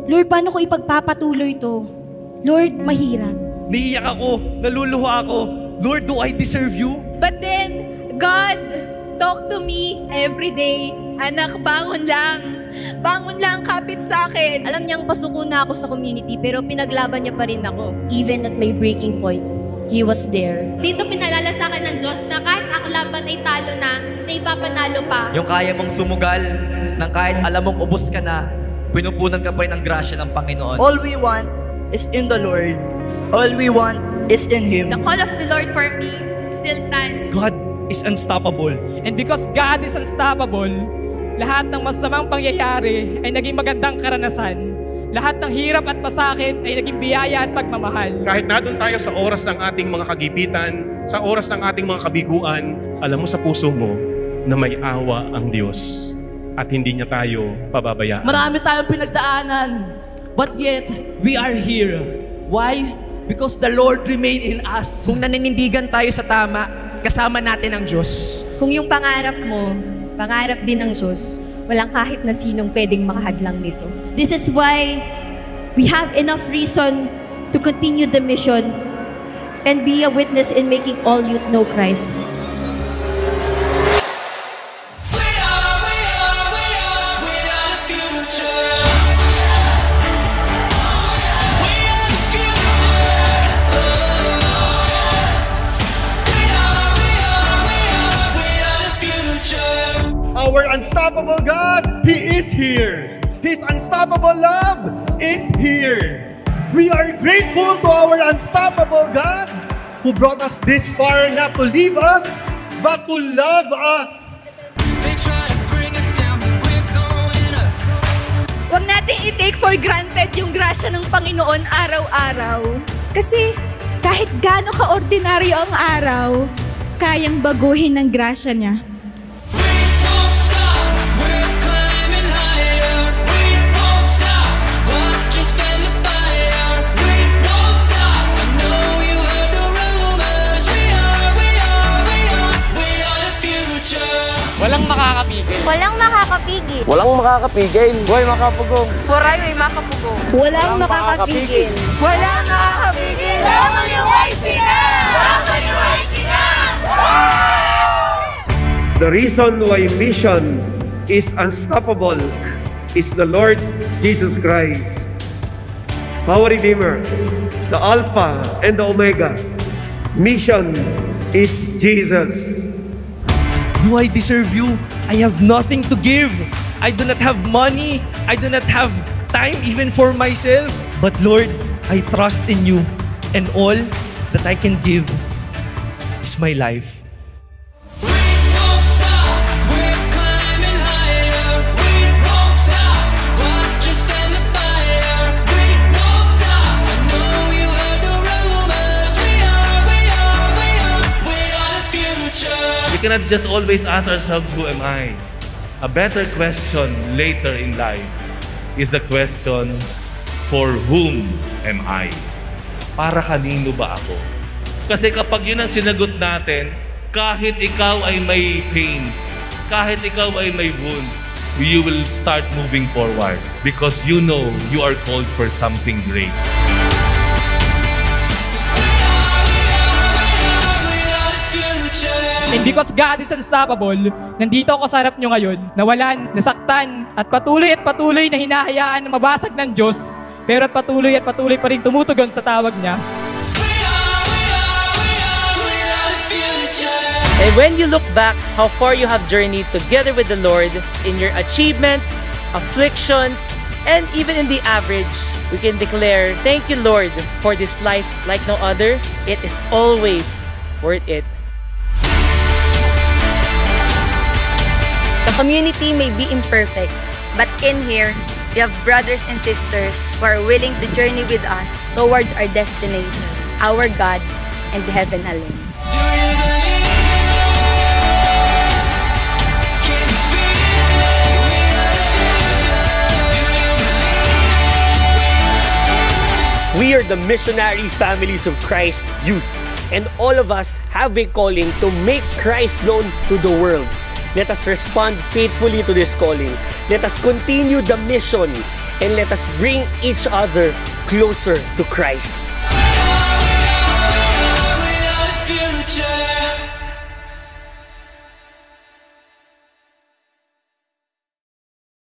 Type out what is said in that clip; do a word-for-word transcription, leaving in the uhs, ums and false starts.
Lord, paano ko ipagpapatuloy to? Lord, mahirap. Naiiyak ako, naluluha ako. Lord, do I deserve you? But then, God talk to me every day. Anak, bangon lang. Bangon lang, kapit sa akin. Alam niyang pasuko na ako sa community, pero pinaglaban niya pa rin ako. Even at my breaking point, He was there. Dito pinalala sa akin ng Diyos na kahit ang laban ay talo na, na ipapanalo pa. Yung kaya mong sumugal, nang kahit alam mong ubos ka na, pinupunan ka pa rin ng grasya ng Panginoon. All we want is in the Lord. All we want is in Him. The call of the Lord for me still stands. God is unstoppable. And because God is unstoppable, lahat ng masamang pangyayari ay naging magandang karanasan. Lahat ng hirap at pasakit ay naging biyaya at pagmamahal. Kahit na doon tayo sa oras ng ating mga kagipitan, sa oras ng ating mga kabiguan, alam mo sa puso mo na may awa ang Diyos at hindi niya tayo pababayaan. Marami tayong pinagdaanan, but yet we are here. Why? Because the Lord remained in us. Kung naninindigan tayo sa tama, kasama natin ang Diyos. Kung yung pangarap mo, pangarap din ng Diyos, walang kahit na sinong pwedeng makahadlang nito. This is why we have enough reason to continue the mission and be a witness in making all youth know Christ. Our unstoppable God, He is here. His unstoppable love is here. We are grateful to our unstoppable God who brought us this far not to leave us, but to love us. They try to bring us down, but we're going up. Huwag natin i-take for granted yung grasya ng Panginoon araw-araw. Kasi kahit gaano ka-ordinaryo ang araw, kayang baguhin ng grasya niya. Walang makakapigil. Walang makakapigil. Walang makakapigil. Buhay makapugong. Waray may makapugong. Walang makakapigil. Walang makakapigil. W Y C na! W Y C na! The reason why mission is unstoppable is the Lord Jesus Christ, our Redeemer, the Alpha and the Omega. Mission is Jesus. Do I deserve you? I have nothing to give. I do not have money. I do not have time even for myself. But Lord, I trust in you. And all that I can give is my life. We cannot just always ask ourselves, who am I? A better question later in life is the question, for whom am I? Para kanino ba ako? Kasi kapag yun ang sinagot natin, kahit ikaw ay may pains, kahit ikaw ay may wounds, you will start moving forward because you know you are called for something great. And because God is unstoppable, nandito ako sa harap nyo ngayon, nawalan, nasaktan, at patuloy at patuloy na hinahayaan na mabasag ng Diyos, pero at patuloy at patuloy pa rin tumutugon sa tawag niya. And when you look back how far you have journeyed together with the Lord in your achievements, afflictions, and even in the average, we can declare, thank you, Lord, for this life like no other. It is always worth it. The community may be imperfect, but in here, we have brothers and sisters who are willing to journey with us towards our destination, our God, and the heaven alone. We are the missionary families of Christ Youth, and all of us have a calling to make Christ known to the world. Let us respond faithfully to this calling. Let us continue the mission and let us bring each other closer to Christ.